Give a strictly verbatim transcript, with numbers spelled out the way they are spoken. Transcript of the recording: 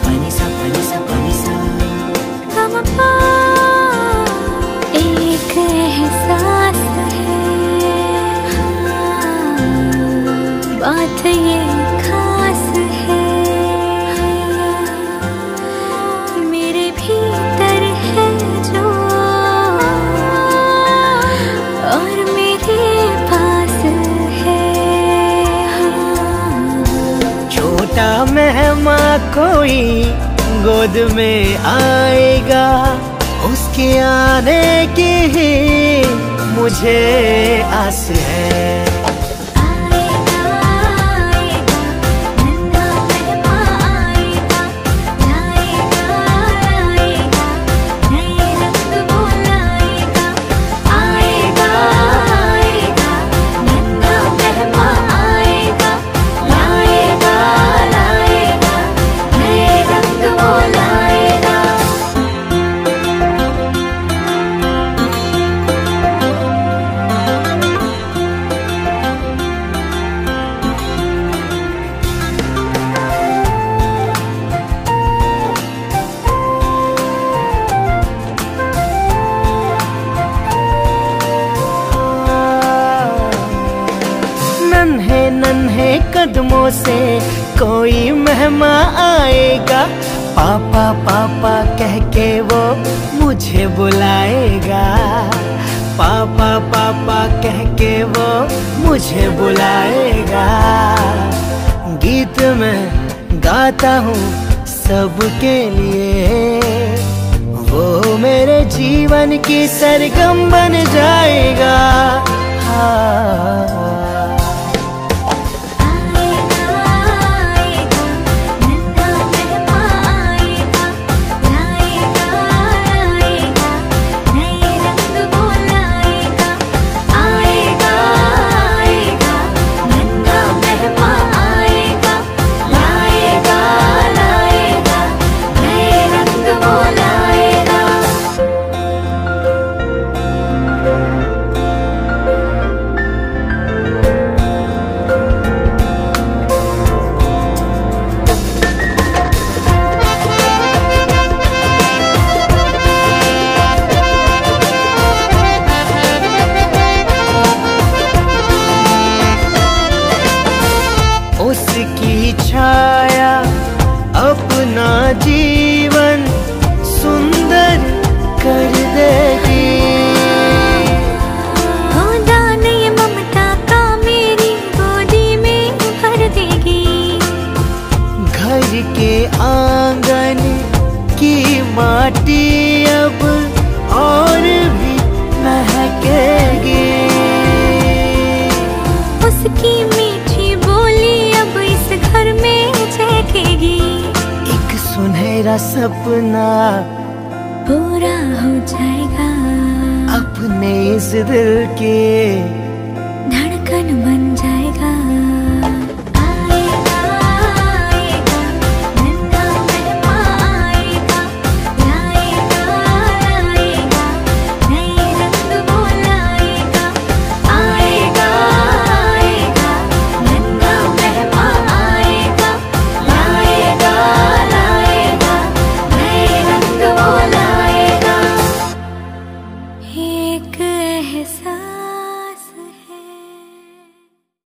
पनि सा पनि सा पनि सा गमपा एक एहसास है, बात ये खास है, मेरे भीतर है जो और मेरे पास है। छोटा मेहमान कोई गोद में आएगा, उसके आने की ही मुझे आस है। नन्हे नन्हे कदमों से कोई मेहमान आएगा, पापा पापा कह के वो मुझे बुलाएगा, पापा पापा कह के वो मुझे बुलाएगा। गीत मैं गाता हूँ सबके लिए, वो मेरे जीवन की सरगम बन जाएगा। हाँ उसकी छाया अपना जीवन सुंदर कर देगी। हो दान ये ममता का मेरी गोदी में भर देगी। घर के आंगन की माटी अब और भी महकेगी। उसकी मीठी बोली अब इस घर में झलकेगी। एक सुनहरा सपना पूरा हो जाएगा, अपने इस दिल के धड़कन बन जाएगा।